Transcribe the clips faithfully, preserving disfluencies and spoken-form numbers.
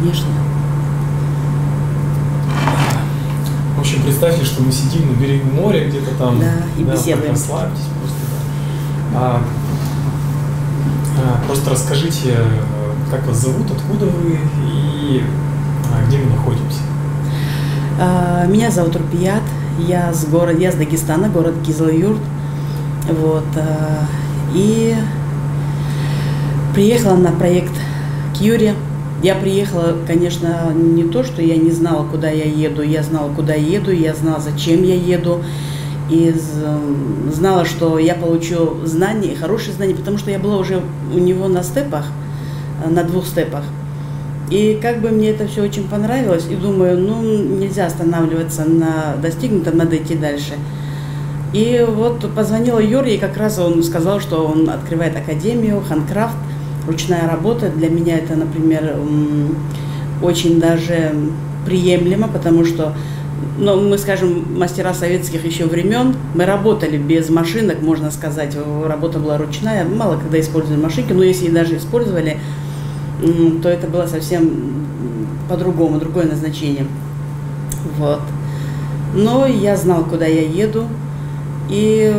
конечно. В общем, представьте, что мы сидим на берегу моря где-то там. Да, и да, беседуем. Расслабьтесь просто. Да. А, а, просто расскажите, как вас зовут, откуда вы и а, где мы находимся. А, меня зовут Рупият, я с города, я с Дагестана, город Кизыл-Юрт. Вот, а, и приехала на проект к Юре. Я приехала, конечно, не то, что я не знала, куда я еду, я знала, куда я еду, я знала, зачем я еду, и знала, что я получу знания, хорошие знания, потому что я была уже у него на степах, на двух степах. И как бы мне это все очень понравилось, и думаю, ну, нельзя останавливаться на достигнутом, надо идти дальше. И вот позвонила Юре, и как раз он сказал, что он открывает академию Handcraft. Ручная работа для меня это, например, очень даже приемлемо, потому что, ну, мы, скажем, мастера советских еще времен, мы работали без машинок, можно сказать, работа была ручная, мало когда использовали машинки, но если и даже использовали, то это было совсем по-другому, другое назначение. Вот. Но я знала, куда я еду, и,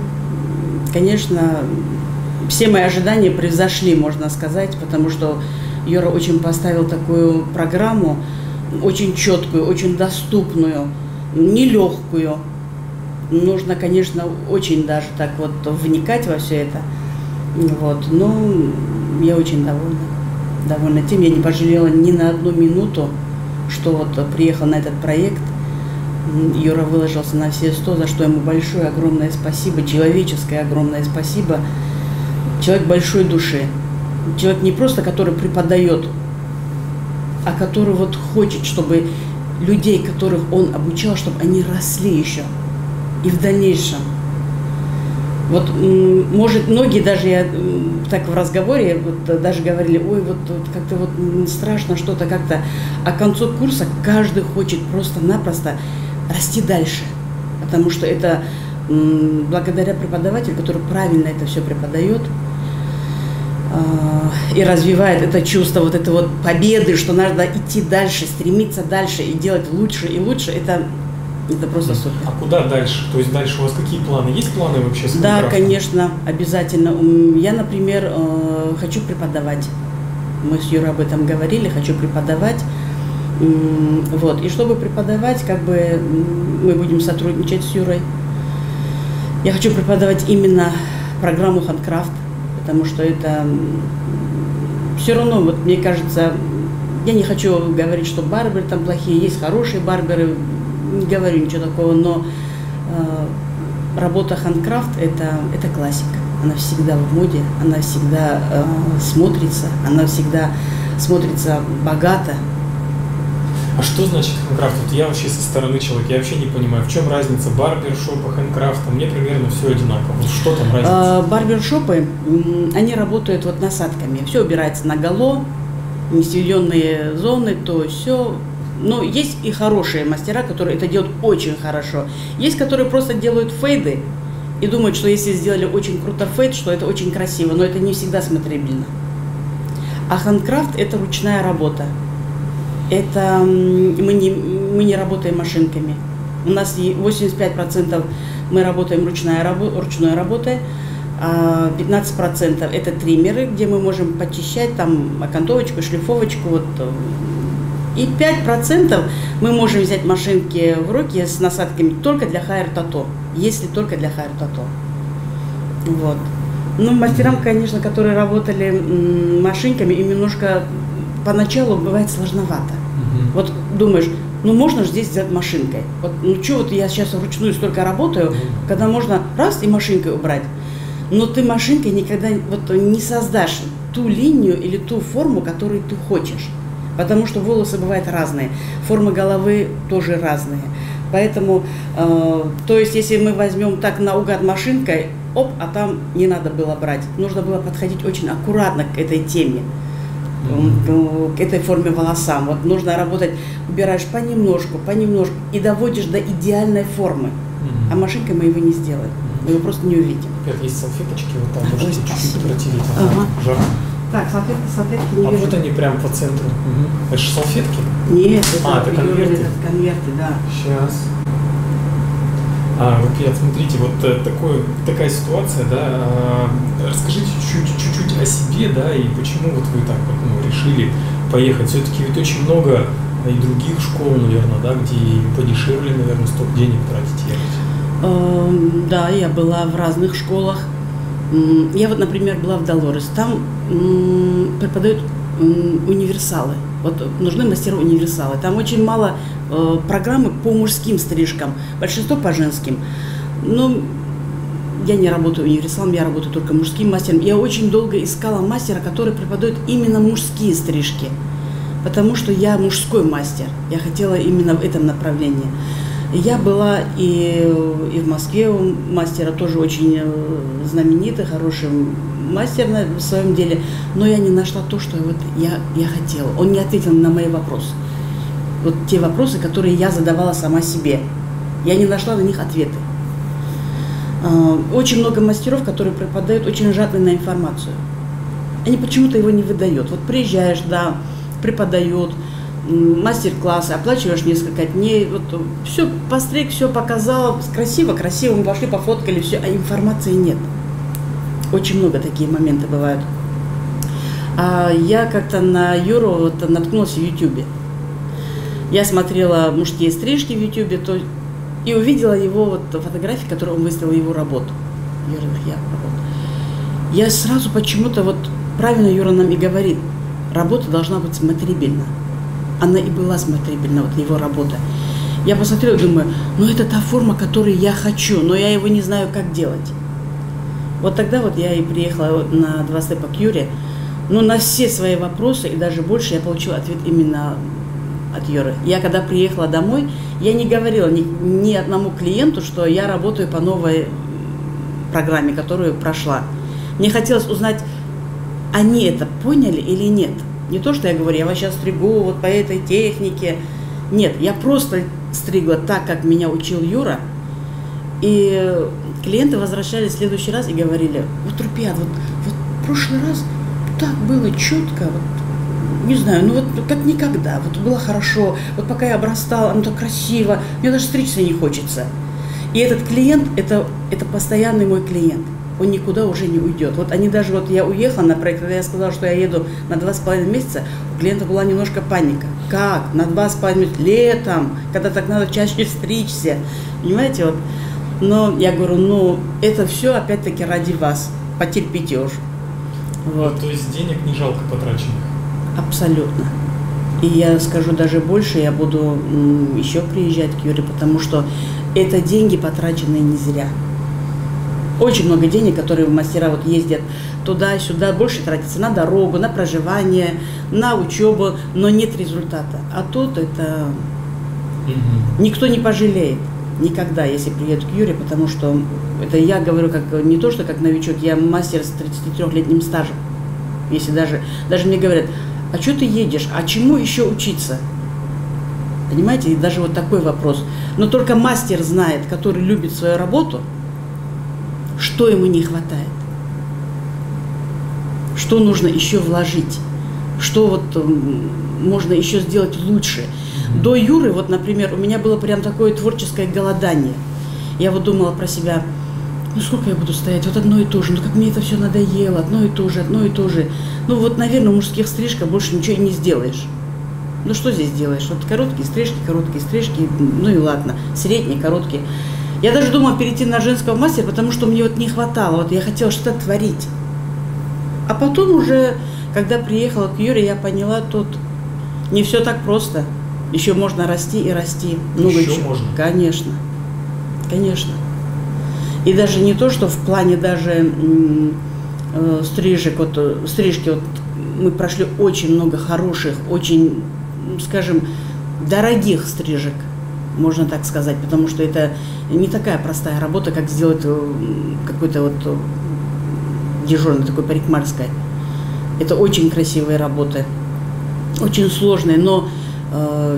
конечно, все мои ожидания превзошли, можно сказать, потому что Юра очень поставил такую программу, очень четкую, очень доступную, нелегкую. Нужно, конечно, очень даже так вот вникать во все это. Вот. Но я очень довольна. Довольна тем, я не пожалела ни на одну минуту, что вот приехал на этот проект. Юра выложился на все сто, за что ему большое, огромное спасибо, человеческое огромное спасибо. Человек большой души, человек не просто, который преподает, а который вот хочет, чтобы людей, которых он обучал, чтобы они росли еще и в дальнейшем. Вот, может, многие даже, я так в разговоре, вот, даже говорили, ой, вот, вот как-то вот страшно что-то как-то, а к концу курса каждый хочет просто-напросто расти дальше, потому что это благодаря преподавателю, который правильно это все преподает и развивает это чувство вот этой вот победы, что надо идти дальше, стремиться дальше и делать лучше и лучше, это, это просто супер. А куда дальше? То есть дальше у вас какие планы? Есть планы вообще с Да, Handcraft? конечно, обязательно. Я, например, хочу преподавать. Мы с Юрой об этом говорили, хочу преподавать. Вот. И чтобы преподавать, как бы мы будем сотрудничать с Юрой. Я хочу преподавать именно программу Handcraft, потому что это все равно, вот мне кажется, я не хочу говорить, что барберы там плохие, есть хорошие барберы, не говорю ничего такого, но э, работа Handcraft это, это классика, она всегда в моде, она всегда э, смотрится, она всегда смотрится богато. А что значит Handcraft? Вот я вообще со стороны человека, я вообще не понимаю, в чем разница барбершопа, Handcraft, мне примерно все одинаково. Вот что там разница? Барбершопы, они работают вот насадками, все убирается наголо, несведенные зоны, то все. Но есть и хорошие мастера, которые это делают очень хорошо. Есть, которые просто делают фейды и думают, что если сделали очень круто фейд, что это очень красиво, но это не всегда смотрибельно. А Handcraft это ручная работа. Это мы не, мы не работаем машинками. У нас восемьдесят пять процентов мы работаем ручной, ручной работой, а пятнадцать процентов это триммеры, где мы можем почищать там окантовочку, шлифовочку. Вот. И пять процентов мы можем взять машинки в руки с насадками только для хайр-тато, если только для хайр-тато. Вот. Ну, мастерам, конечно, которые работали машинками, им немножко поначалу бывает сложновато. Uh-huh. Вот думаешь, ну можно же здесь сделать машинкой. Вот, ну что вот я сейчас вручную столько работаю, uh-huh. когда можно раз и машинкой убрать. Но ты машинкой никогда вот не создашь ту линию или ту форму, которую ты хочешь. Потому что волосы бывают разные, формы головы тоже разные. Поэтому, э, то есть, если мы возьмем так наугад машинкой, оп, а там не надо было брать. Нужно было подходить очень аккуратно к этой теме, mm-hmm. к этой форме волосам. Вот нужно работать, убираешь понемножку, понемножку и доводишь до идеальной формы. Mm-hmm. А машинкой мы его не сделаем, мы его просто не увидим. Ребят, есть салфеточки, вот там можете чуть-чуть протереть. Ага. Ага. Жарко. Так, салфетки, салфетки не А вижу. вот они прям по центру. Угу. Это же салфетки? Нет, А, это, это конверты? это конверты, да. Сейчас. А, вот, Пет, смотрите, вот э, такой, такая ситуация, да, а, расскажите чуть-чуть, чуть-чуть о себе, да, и почему вот вы так вот, ну, решили поехать. Все-таки ведь очень много и других школ, наверное, да, где подешевле, наверное, столько денег тратить ехать. Да, я была в разных школах. Я вот, например, была в Долорес. Там преподают универсалы. Вот нужны мастера-универсалы. Там очень мало э, программы по мужским стрижкам, большинство по женским. Но я не работаю универсалом, я работаю только мужским мастером. Я очень долго искала мастера, который преподает именно мужские стрижки, потому что я мужской мастер. Я хотела именно в этом направлении. Я была и, и в Москве у мастера, тоже очень знаменитый, хороший мастер в своем деле, но я не нашла то, что вот я, я хотела. Он не ответил на мои вопросы. Вот те вопросы, которые я задавала сама себе. Я не нашла на них ответы. Очень много мастеров, которые преподают, очень жадны на информацию. Они почему-то его не выдают. Вот приезжаешь, да, преподают, мастер-классы, оплачиваешь несколько дней, вот все постриг, все показала, красиво, красиво, мы пошли, пофоткали, все, а информации нет. Очень много такие моменты бывают. А я как-то на Юру вот наткнулась в Ютубе. Я смотрела мужские стрижки в Ютубе и увидела его вот фотографии, которые он выставил, его работу. Юра, я работу. Я сразу почему-то, вот правильно Юра нам и говорит, работа должна быть смотрибельна. Она и была смотрибельна, вот его работа. Я посмотрела и думаю, ну это та форма, которую я хочу, но я его не знаю, как делать. Вот тогда вот я и приехала на два степа к Юре. Ну, на все свои вопросы, и даже больше, я получила ответ именно от Юры. Я когда приехала домой, я не говорила ни, ни одному клиенту, что я работаю по новой программе, которую прошла. Мне хотелось узнать, они это поняли или нет. Не то, что я говорю, я вас сейчас стригу вот по этой технике. Нет, я просто стригла так, как меня учил Юра. И клиенты возвращались в следующий раз и говорили, вот, Рупият, вот, вот в прошлый раз так было четко, вот, не знаю, ну вот как никогда, вот было хорошо, вот пока я обрастала, оно так красиво, мне даже стричься не хочется. И этот клиент, это, это постоянный мой клиент. Он никуда уже не уйдет. Вот они даже, вот я уехала на проект, когда я сказала, что я еду на два с половиной месяца, у клиента была немножко паника. Как? На два с половиной месяца? Летом, когда так надо чаще стричься. Понимаете, вот. Но я говорю, ну, это все опять-таки ради вас. Потерпите уж. Вот. То есть денег не жалко потраченных? Абсолютно. И я скажу даже больше, я буду м, еще приезжать к Юре, потому что это деньги, потраченные не зря. Очень много денег, которые мастера вот ездят туда-сюда, больше тратится на дорогу, на проживание, на учебу, но нет результата. А тут это угу. Никто не пожалеет никогда, если приедут к Юре, потому что это я говорю как не то, что как новичок, я мастер с тридцатитрёхлетним стажем. Если даже, даже мне говорят, а что ты едешь, а чему еще учиться? Понимаете, и даже вот такой вопрос. Но только мастер знает, который любит свою работу, что ему не хватает, что нужно еще вложить, что вот можно еще сделать лучше. До Юры, вот, например, у меня было прям такое творческое голодание. Я вот думала про себя, ну сколько я буду стоять, вот одно и то же, ну как мне это все надоело, одно и то же, одно и то же. Ну вот, наверное, в мужских стрижках больше ничего и не сделаешь. Ну что здесь делаешь? Вот короткие стрижки, короткие стрижки, ну и ладно, средние, короткие. Я даже думала перейти на женского мастера, потому что мне вот не хватало, вот я хотела что-то творить. А потом уже, когда приехала к Юре, я поняла, тут не все так просто. Еще можно расти и расти. Много еще, еще можно? Конечно, конечно. И даже не то, что в плане даже э, стрижек, вот стрижки, вот мы прошли очень много хороших, очень, скажем, дорогих стрижек. Можно так сказать, потому что это не такая простая работа, как сделать какой-то вот дежурный такой парикмахерской. Это очень красивые работы, очень сложные, но, э,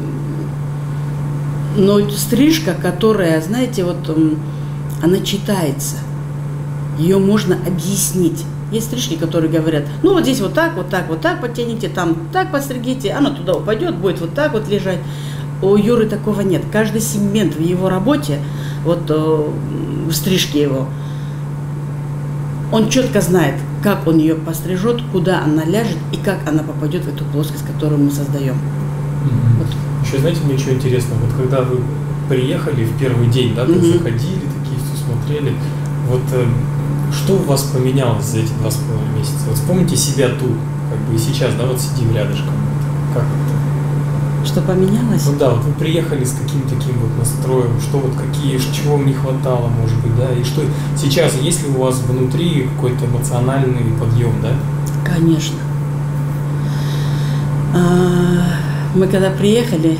но стрижка, которая, знаете, вот она читается, ее можно объяснить. Есть стрижки, которые говорят, ну вот здесь вот так, вот так, вот так подтяните, там так подстригите, оно туда упадет, будет вот так вот лежать. У Юры такого нет. Каждый сегмент в его работе, вот э, в стрижке его, он четко знает, как он ее пострижет, куда она ляжет и как она попадет в эту плоскость, которую мы создаем. Mm-hmm. Вот. Еще, знаете, мне что интересно, вот когда вы приехали в первый день, да, mm-hmm. заходили, такие все смотрели, вот э, что у вас поменялось за эти два с половиной месяца? Вот вспомните себя тут, как бы и сейчас, да, вот сидим рядышком. Как это? Что поменялось? Ну да, вот вы приехали с каким таким вот настроем, что вот какие, чего вам не хватало, может быть, да, и что сейчас, есть ли у вас внутри какой-то эмоциональный подъем, да? Конечно. Мы когда приехали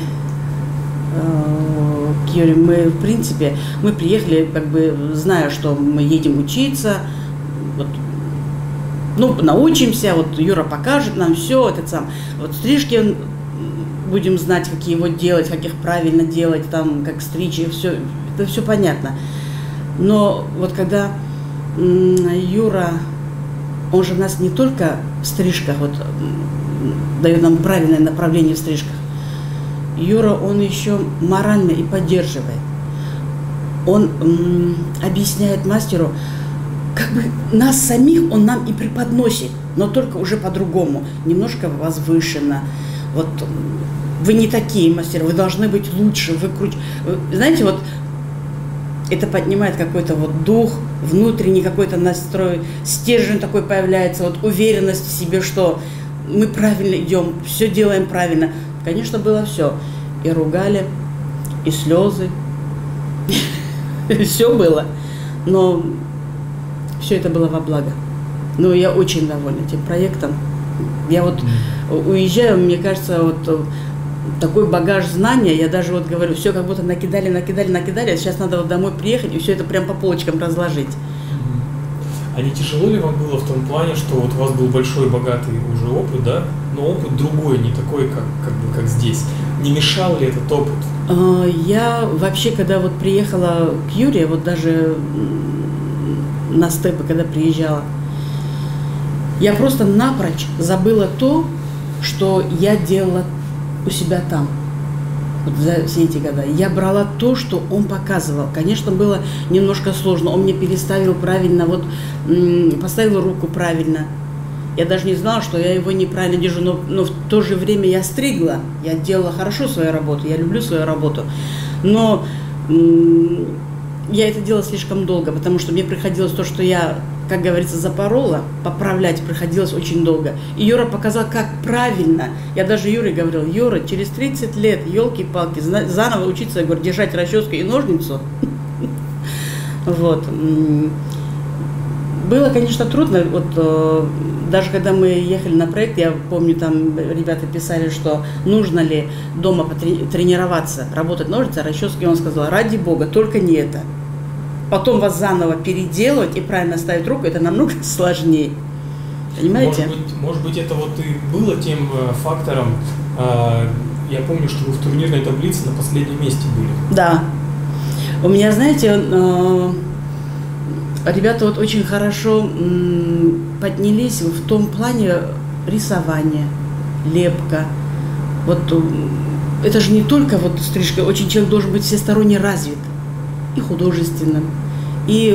к Юре, мы, в принципе, мы приехали, как бы, зная, что мы едем учиться, вот, ну, научимся, вот Юра покажет нам все, этот сам, вот стрижки будем знать, как его делать, как их правильно делать, там, как стричь, и все, это все понятно. Но вот когда Юра, он же нас не только в стрижках, вот, дает нам правильное направление в стрижках, Юра, он еще морально и поддерживает. Он м, объясняет мастеру, как бы нас самих он нам и преподносит, но только уже по-другому, немножко возвышенно. Вот вы не такие мастера, вы должны быть лучше, вы круче. Знаете, вот это поднимает какой-то вот дух, внутренний какой-то настрой, стержень такой появляется, вот уверенность в себе, что мы правильно идем, все делаем правильно. Конечно, было все. И ругали, и слезы, все было. Но все это было во благо. Но я очень довольна этим проектом. Я вот уезжаю, мне кажется, вот такой багаж знания, я даже вот говорю, все как будто накидали, накидали, накидали, а сейчас надо вот домой приехать и все это прям по полочкам разложить. А не тяжело ли вам было в том плане, что вот у вас был большой, богатый уже опыт, да, но опыт другой, не такой, как, как бы, как здесь. Не мешал ли этот опыт? Я вообще, когда вот приехала к Юре, вот даже на степы, когда приезжала, я просто напрочь забыла то, что я делала у себя там. Вот за все эти года. Я брала то, что он показывал. Конечно, было немножко сложно. Он мне переставил правильно, вот поставил руку правильно. Я даже не знала, что я его неправильно держу, но, но в то же время я стригла. Я делала хорошо свою работу, я люблю свою работу. Но я это делала слишком долго, потому что мне приходилось то, что я, как говорится, запорола, поправлять приходилось очень долго. И Юра показал, как правильно. Я даже Юре говорила, Юра, через тридцать лет, елки-палки, заново учиться, я говорю, держать расческу и ножницу. Вот. Было, конечно, трудно. Вот, даже когда мы ехали на проект, я помню, там ребята писали, что нужно ли дома тренироваться, работать ножницы, расчески. И он сказал, ради бога, только не это. Потом вас заново переделывать и правильно ставить руку, это намного сложнее. Понимаете? Может быть, может быть, это вот и было тем фактором. Я помню, что вы в турнирной таблице на последнем месте были. Да. У меня, знаете, ребята вот очень хорошо поднялись в том плане рисования, лепка. Вот это же не только вот стрижка, очень человек должен быть всесторонне развит. И художественным, и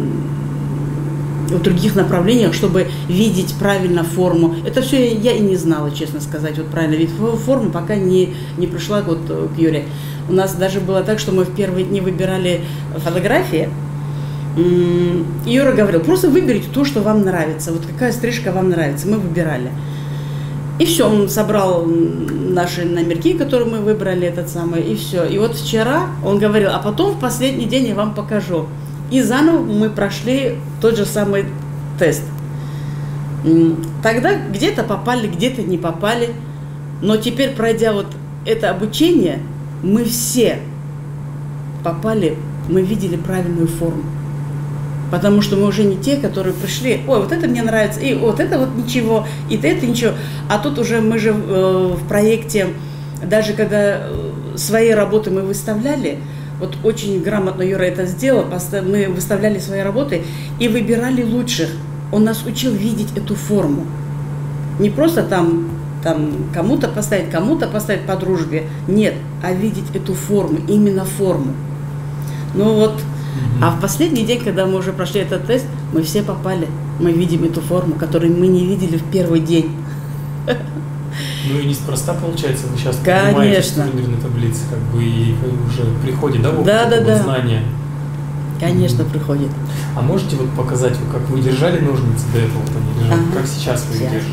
в других направлениях, чтобы видеть правильно форму. Это все я и не знала, честно сказать, вот правильно видеть форму, пока не, не пришла вот к Юре. У нас даже было так, что мы в первые дни выбирали фотографии, и Юра говорил, просто выберите то, что вам нравится, вот какая стрижка вам нравится, мы выбирали. И все, он собрал наши номерки, которые мы выбрали, этот самый, и все. И вот вчера он говорил, а потом в последний день я вам покажу. И заново мы прошли тот же самый тест. Тогда где-то попали, где-то не попали. Но теперь, пройдя вот это обучение, мы все попали, мы видели правильную форму. Потому что мы уже не те, которые пришли, ой, вот это мне нравится, и вот это вот ничего, и это ничего. А тут уже мы же э, в проекте, даже когда свои работы мы выставляли, вот очень грамотно Юра это сделал, мы выставляли свои работы и выбирали лучших. он нас учил видеть эту форму. Не просто там, там кому-то поставить, кому-то поставить по дружбе. Нет, а видеть эту форму, именно форму. Ну вот, mm-hmm. а в последний день, когда мы уже прошли этот тест, мы все попали. Мы видим эту форму, которую мы не видели в первый день. Ну и неспроста получается, вы сейчас Конечно. понимаете в турнирной таблице, как бы и уже приходит, да, вот да, да, да. знание. Конечно, приходит. А можете вот показать, как вы держали ножницы до этого, ага. как сейчас вы их держите?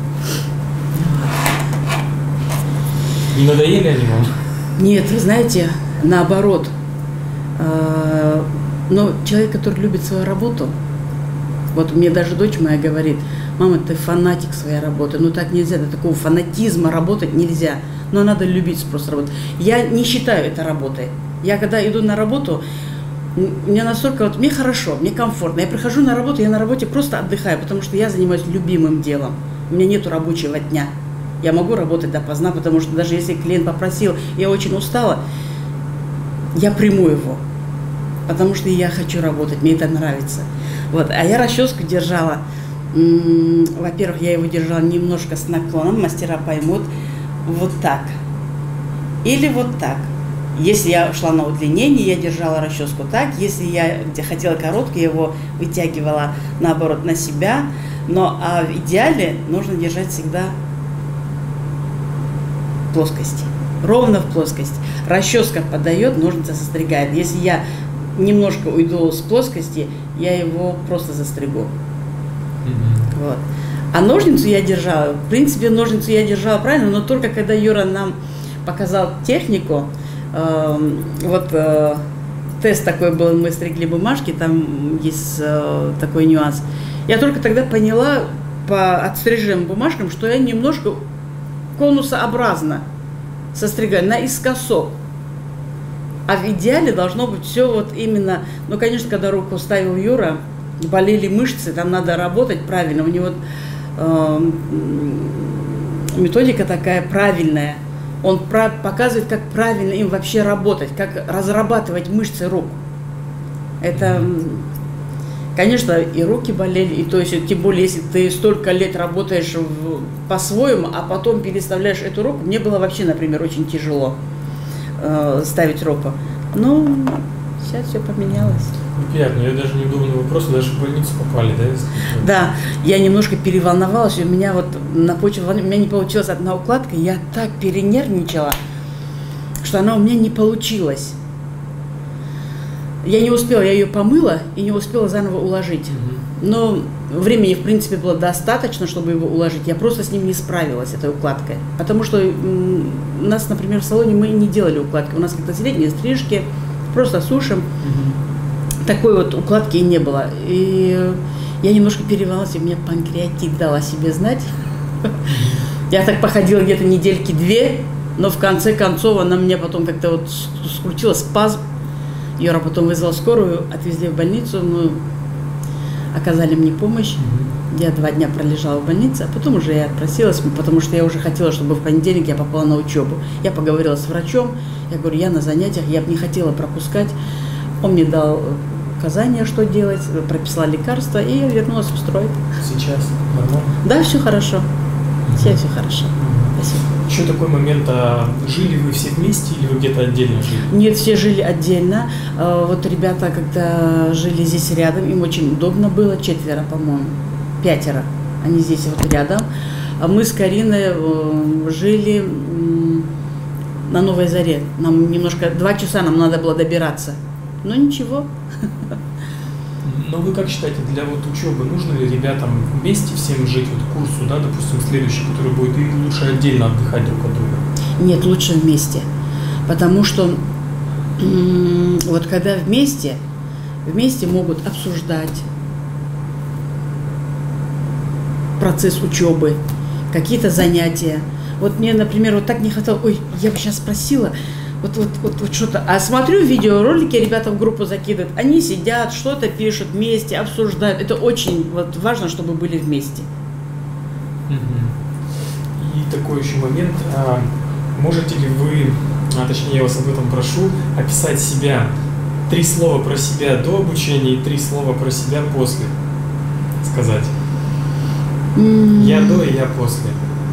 Не надоели они вам? Нет, вы знаете, наоборот. Но человек, который любит свою работу, вот мне даже дочь моя говорит: мама, ты фанатик своей работы, ну так нельзя, до такого фанатизма работать нельзя, но надо любить просто работу. Я не считаю это работой. Я когда иду на работу, мне настолько, вот мне хорошо, мне комфортно. Я прихожу на работу, я на работе просто отдыхаю, потому что я занимаюсь любимым делом. У меня нету рабочего дня. Я могу работать допоздна, потому что даже если клиент попросил, я очень устала, я приму его, потому что я хочу работать, мне это нравится. Вот. А я расческу держала, м-м, во-первых, я его держала немножко с наклоном, мастера поймут, вот так. Или вот так. Если я шла на удлинение, я держала расческу так. Если я хотела короткий, я его вытягивала наоборот на себя. Но а в идеале нужно держать всегда в плоскости. Ровно в плоскости. Расческа подает, ножница состригает. Если я немножко уйду с плоскости, я его просто застригу. Mm-hmm. Вот. А ножницу я держала, в принципе, ножницу я держала правильно, но только когда Юра нам показал технику, э, вот э, тест такой был, мы стригли бумажки, там есть э, такой нюанс. Я только тогда поняла по отстриженным бумажкам, что я немножко конусообразно состригаю, наискосок. А в идеале должно быть все вот именно, ну, конечно, когда руку ставил Юра, болели мышцы, там надо работать правильно. У него э, методика такая правильная. Он про- показывает, как правильно им вообще работать, как разрабатывать мышцы рук. Это, конечно, и руки болели, и то есть, тем более, если ты столько лет работаешь в, по-своему, а потом переставляешь эту руку, мне было вообще, например, очень тяжело э, ставить руку. Ну, сейчас все поменялось. Приятно, я даже неудобный вопрос, даже в больницу попали, да? Да, я немножко переволновалась, у меня вот на почве, у меня не получилась одна укладка, я так перенервничала, что она у меня не получилась. Я не успела, я ее помыла и не успела заново уложить. Угу. Но времени, в принципе, было достаточно, чтобы его уложить. Я просто с ним не справилась, этой укладкой. Потому что у нас, например, в салоне мы не делали укладки. У нас как-то средние стрижки, просто сушим. Угу. Такой вот укладки и не было. И я немножко перевалась, и у меня панкреатит дал о себе знать. Я так походила где-то недельки две, но в конце концов она мне потом как-то вот скрутила спазм. Юра потом вызвал скорую, отвезли в больницу, мы оказали мне помощь. Mm-hmm. Я два дня пролежала в больнице, а потом уже я отпросилась, потому что я уже хотела, чтобы в понедельник я попала на учебу. Я поговорила с врачом, я говорю, я на занятиях, я бы не хотела пропускать. Он мне дал указания, что делать, прописала лекарства, и я вернулась в строй. Сейчас нормально? Да, все хорошо. Mm-hmm. Все, все хорошо. Спасибо. Еще такой момент, а жили вы все вместе или вы где-то отдельно жили? Нет, все жили отдельно. Вот ребята, когда жили здесь рядом, им очень удобно было, четверо, по-моему, пятеро, они здесь вот рядом. А мы с Кариной жили на Новой Заре. Нам немножко, два часа нам надо было добираться, но ничего. Но вы как считаете, для вот учебы нужно ли ребятам вместе всем жить, вот курсу, да, допустим, следующий, который будет, или лучше отдельно отдыхать друг от друга? Нет, лучше вместе, потому что м- вот когда вместе, вместе могут обсуждать процесс учебы, какие-то занятия. Вот мне, например, вот так не хватало, ой, я бы сейчас спросила, Вот, вот, вот, вот что-то. А смотрю видеоролики, ребята в группу закидывают. Они сидят, что-то пишут вместе, обсуждают. Это очень вот, важно, чтобы были вместе. И такой еще момент. А, можете ли вы, а точнее я вас об этом прошу, описать себя? Три слова про себя до обучения и три слова про себя после. сказать? Mm. Я до и я после.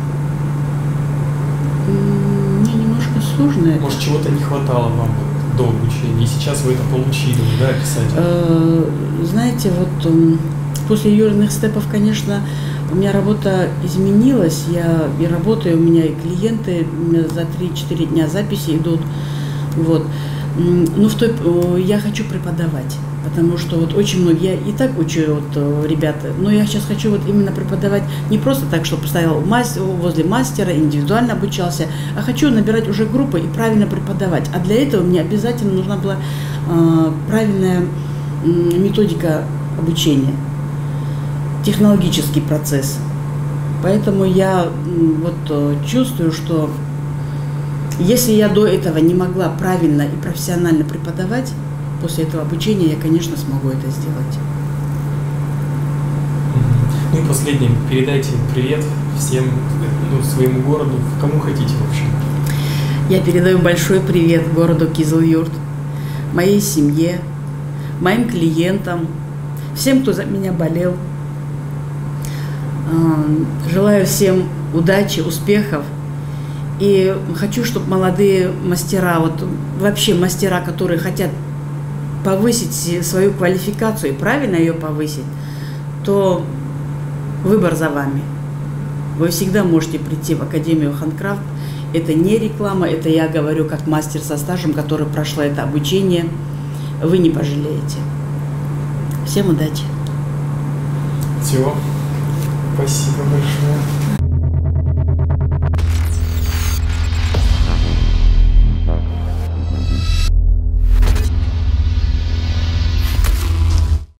Мне немножко сложно это. Может, чего-то не хватало вам вот до обучения, и сейчас вы это получили, да, писать? Знаете, вот после южных степов, конечно, у меня работа изменилась. Я и работаю, у меня и клиенты, у меня за три-четыре дня записи идут. Вот. Ну, в той, я хочу преподавать, потому что вот очень много, я и так учу вот ребята, но я сейчас хочу вот именно преподавать не просто так, чтобы стоял мастер, возле мастера, индивидуально обучался, а хочу набирать уже группы и правильно преподавать. А для этого мне обязательно нужна была э, правильная э, методика обучения, технологический процесс. Поэтому я э, вот э, чувствую, что если я до этого не могла правильно и профессионально преподавать, после этого обучения я, конечно, смогу это сделать. Ну и последнее, передайте привет всем, ну, своему городу, кому хотите вообще. Я передаю большой привет городу Кизылюрт, моей семье, моим клиентам, всем, кто за меня болел. Желаю всем удачи, успехов. И хочу, чтобы молодые мастера, вот вообще мастера, которые хотят повысить свою квалификацию и правильно ее повысить, то выбор за вами. Вы всегда можете прийти в Академию Handcraft. Это не реклама, это я говорю как мастер со стажем, который прошла это обучение. Вы не пожалеете. Всем удачи. Все. Спасибо большое.